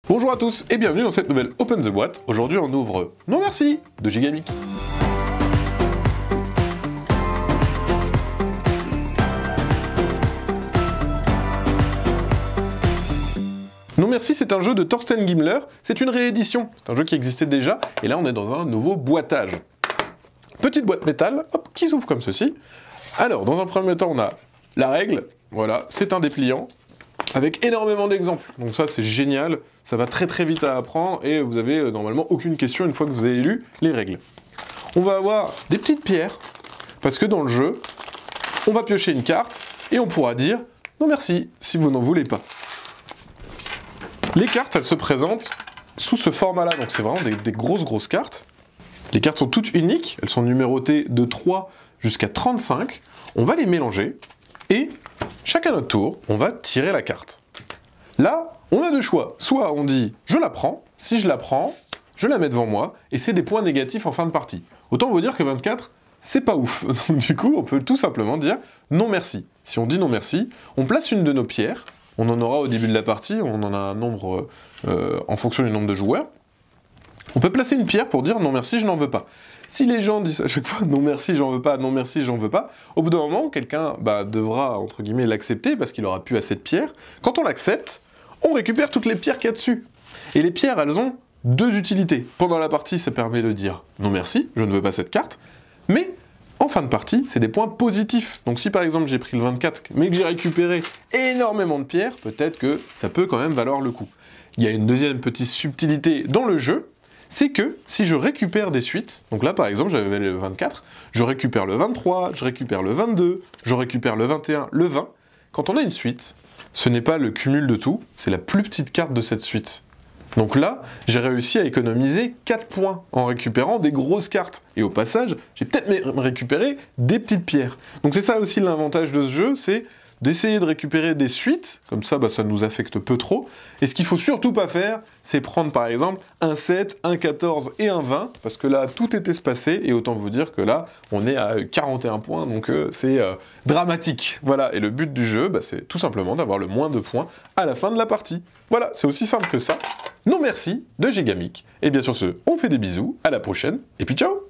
Bonjour à tous et bienvenue dans cette nouvelle Open the Boîte. Aujourd'hui on ouvre Non Merci de Gigamic. Non Merci, c'est un jeu de Thorsten Gimler, c'est une réédition, c'est un jeu qui existait déjà, et là on est dans un nouveau boitage. Petite boîte métal, hop, qui s'ouvre comme ceci. Alors, dans un premier temps, on a la règle, voilà, c'est un dépliant, avec énormément d'exemples. Donc ça, c'est génial, ça va très très vite à apprendre, et vous avez normalement aucune question une fois que vous avez lu les règles. On va avoir des petites pierres, parce que dans le jeu, on va piocher une carte, et on pourra dire « Non merci » si vous n'en voulez pas. Les cartes, elles se présentent sous ce format-là, donc c'est vraiment des grosses cartes. Les cartes sont toutes uniques, elles sont numérotées de 3 jusqu'à 35. On va les mélanger, et chacun notre tour, on va tirer la carte. Là, on a deux choix. Soit on dit « je la prends », si je la prends, je la mets devant moi, et c'est des points négatifs en fin de partie. Autant vous dire que 24, c'est pas ouf. Donc du coup, on peut tout simplement dire « non merci ». Si on dit « non merci », on place une de nos pierres. On en aura au début de la partie, on en a un nombre en fonction du nombre de joueurs. On peut placer une pierre pour dire « non merci, je n'en veux pas ». Si les gens disent à chaque fois « non merci, j'en veux pas, non merci, j'en veux pas », au bout d'un moment, quelqu'un devra, entre guillemets, l'accepter parce qu'il aura plus assez de pierres. Quand on l'accepte, on récupère toutes les pierres qu'il y a dessus. Et les pierres, elles ont deux utilités. Pendant la partie, ça permet de dire « non merci, je ne veux pas cette carte », mais en fin de partie, c'est des points positifs. Donc si par exemple j'ai pris le 24, mais que j'ai récupéré énormément de pierres, peut-être que ça peut quand même valoir le coup. Il y a une deuxième petite subtilité dans le jeu, c'est que si je récupère des suites, donc là par exemple j'avais le 24, je récupère le 23, je récupère le 22, je récupère le 21, le 20, quand on a une suite, ce n'est pas le cumul de tout, c'est la plus petite carte de cette suite. Donc là, j'ai réussi à économiser 4 points en récupérant des grosses cartes. Et au passage, j'ai peut-être récupéré des petites pierres. Donc c'est ça aussi l'avantage de ce jeu, c'est d'essayer de récupérer des suites, comme ça, ça nous affecte peu trop. Et ce qu'il faut surtout pas faire, c'est prendre par exemple un 7, un 14 et un 20, parce que là, tout est espacé, et autant vous dire que là, on est à 41 points, donc c'est dramatique. Voilà, et le but du jeu, c'est tout simplement d'avoir le moins de points à la fin de la partie. Voilà, c'est aussi simple que ça. Non merci de Gigamic. Et bien sur ce, on fait des bisous, à la prochaine, et puis ciao!